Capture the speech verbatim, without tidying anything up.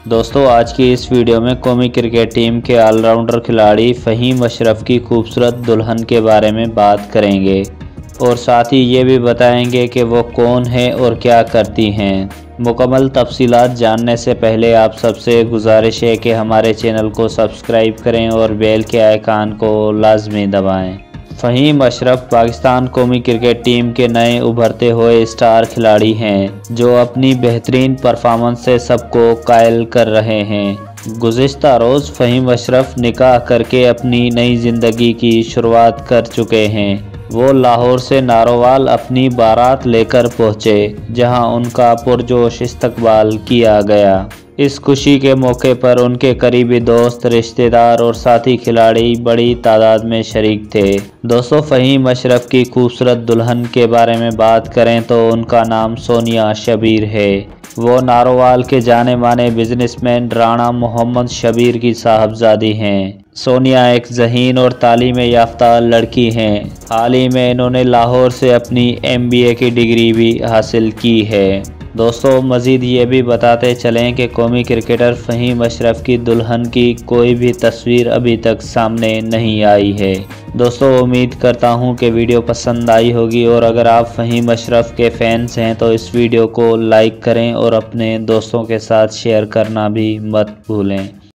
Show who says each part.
Speaker 1: दोस्तों आज की इस वीडियो में कौमी क्रिकेट टीम के ऑलराउंडर खिलाड़ी फ़हीम अशरफ की खूबसूरत दुल्हन के बारे में बात करेंगे और साथ ही ये भी बताएंगे कि वो कौन है और क्या करती हैं। मुकम्मल तफसीलात जानने से पहले आप सबसे गुजारिश है कि हमारे चैनल को सब्सक्राइब करें और बेल के आइकान को लाजमी दबाएं। फ़हीम अशरफ पाकिस्तान कौमी क्रिकेट टीम के नए उभरते हुए स्टार खिलाड़ी हैं जो अपनी बेहतरीन परफॉर्मेंस से सबको कायल कर रहे हैं। गुज़िश्ता रोज़ फ़हीम अशरफ निकाह करके अपनी नई ज़िंदगी की शुरुआत कर चुके हैं। वो लाहौर से नारोवाल अपनी बारात लेकर पहुँचे जहां उनका पुरजोश इस्तकबाल किया गया। इस खुशी के मौके पर उनके करीबी दोस्त, रिश्तेदार और साथी खिलाड़ी बड़ी तादाद में शरीक थे। दोस्तों फ़हीम अशरफ की खूबसूरत दुल्हन के बारे में बात करें तो उनका नाम सोनिया शबीर है। वो नारोवाल के जाने माने बिजनेसमैन राणा मोहम्मद शबीर की साहबजादी हैं। सोनिया एक ज़हीन और तालीम याफ्ता लड़की हैं। हाल ही में इन्होंने लाहौर से अपनी एम बी ए की डिग्री भी हासिल की है। दोस्तों मज़ीद ये भी बताते चलें कि कौमी क्रिकेटर फ़हीम अशरफ की दुल्हन की कोई भी तस्वीर अभी तक सामने नहीं आई है। दोस्तों उम्मीद करता हूँ कि वीडियो पसंद आई होगी और अगर आप फ़हीम अशरफ के फैंस हैं तो इस वीडियो को लाइक करें और अपने दोस्तों के साथ शेयर करना भी मत भूलें।